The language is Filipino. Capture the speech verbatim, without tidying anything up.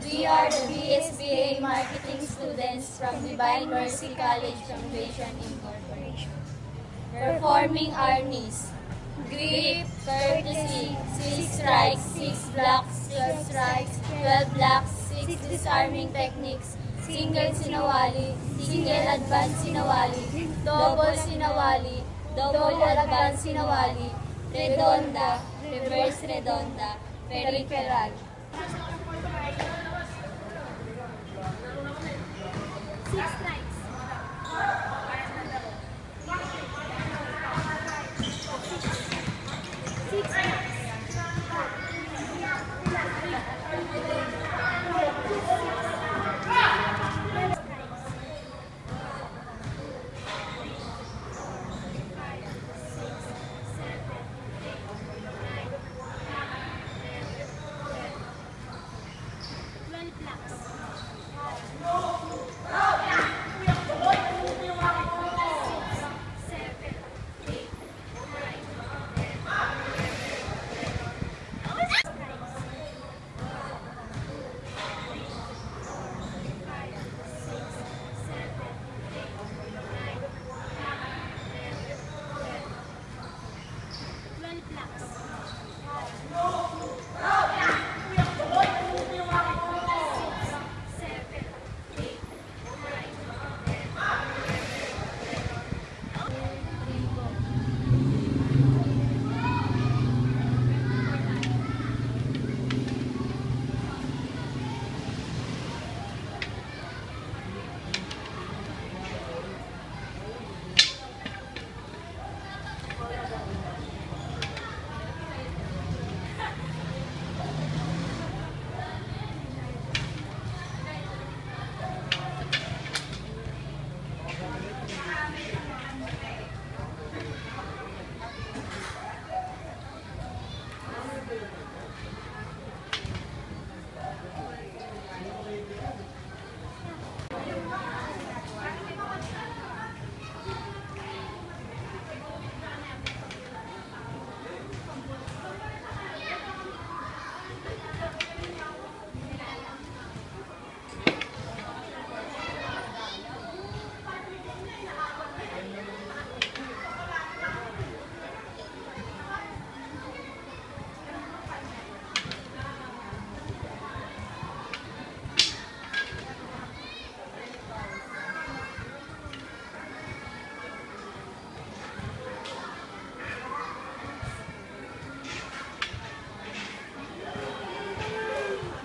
We are the B S B A marketing students from Divine Mercy College Foundation Incorporated. Performing Arnis. Grip, courtesy, six strikes, six blocks, twelve strikes, twelve blocks, six disarming techniques, single sinawali, single advance sinawali, double sinawali, double advance sinawali, redonda, reverse redonda, peripheral. Six strikes.